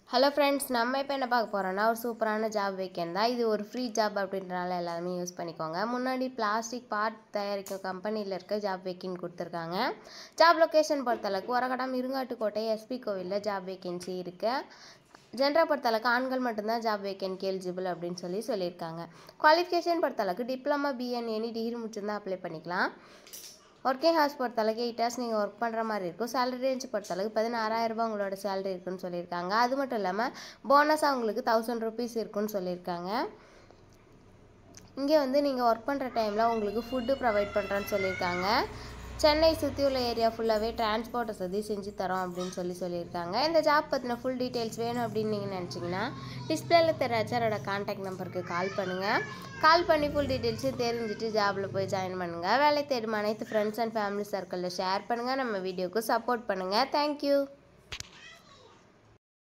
Hello friends, நம்ம இப்போ என்ன பார்க்க போகிறோன்னா ஒரு சூப்பரான ஜாப் வேக்கன்ட் தான். இது ஒரு ஃப்ரீ ஜாப் அப்படின்றனால எல்லாருமே யூஸ் பண்ணிக்கோங்க. முன்னாடி பிளாஸ்டிக் பார்ட் தயாரிக்கும் கம்பெனியில் இருக்க ஜாப் வேக்கன்ட் கொடுத்துருக்காங்க. ஜாப் லொக்கேஷன் பொறுத்தளவுக்கு உரகடம், இருங்காட்டுக்கோட்டை, எஸ்பி கோவிலில் ஜாப் வேக்கன்சி இருக்குது. ஜென்டர் பொறுத்தளவுக்கு ஆண்கள் மட்டும்தான் ஜாப் வேக்கன்ட்க்கு எலிஜிபிள் அப்படின்னு சொல்லியிருக்காங்க. குவாலிஃபிகேஷன் பொறுத்தளவுக்கு டிப்ளமா, பிஎன் எனி டிகிரி முடிச்சிருந்தால் அப்ளை பண்ணிக்கலாம். ஒர்க்கிங் ஹார்ஸ் பொறுத்தளவுக்கு 8 hours நீங்கள் ஒர்க் பண்ணுற மாதிரி இருக்கும். சேலரி ரேஞ்ச் பொறுத்தளவுக்கு 16,000 உங்களோட சேலரி இருக்குன்னு சொல்லியிருக்காங்க. அது மட்டும் இல்லாமல் போனஸாக உங்களுக்கு 1000 rupees இருக்குன்னு சொல்லியிருக்காங்க. இங்கே நீங்கள் ஒர்க் பண்ணுற டைமில் உங்களுக்கு ஃபுட்டு ப்ரொவைட் பண்ணுறேன்னு சொல்லியிருக்காங்க. சென்னை சுற்றி உள்ள ஏரியா ஃபுல்லாகவே டிரான்ஸ்போர்ட் வசதி செஞ்சு தரோம் அப்படின்னு சொல்லியிருக்காங்க. இந்த ஜாப் பற்றின ஃபுல் டீட்டெயில்ஸ் வேணும் அப்படின்னு நீங்கள் நினச்சிங்கன்னா டிஸ்பிளேல தெரிய என்னோட கான்டாக்ட் நம்பருக்கு கால் பண்ணுங்கள். கால் பண்ணி ஃபுல் டீட்டெயில்ஸும் தெரிஞ்சுட்டு ஜாபில் போய் ஜாயின் பண்ணுங்கள். வேலை தேடும் அனைத்து ஃப்ரெண்ட்ஸ் அண்ட் ஃபேமிலி சர்க்கிளில் ஷேர் பண்ணுங்கள். நம்ம வீடியோக்கு சப்போர்ட் பண்ணுங்கள். தேங்க்யூ.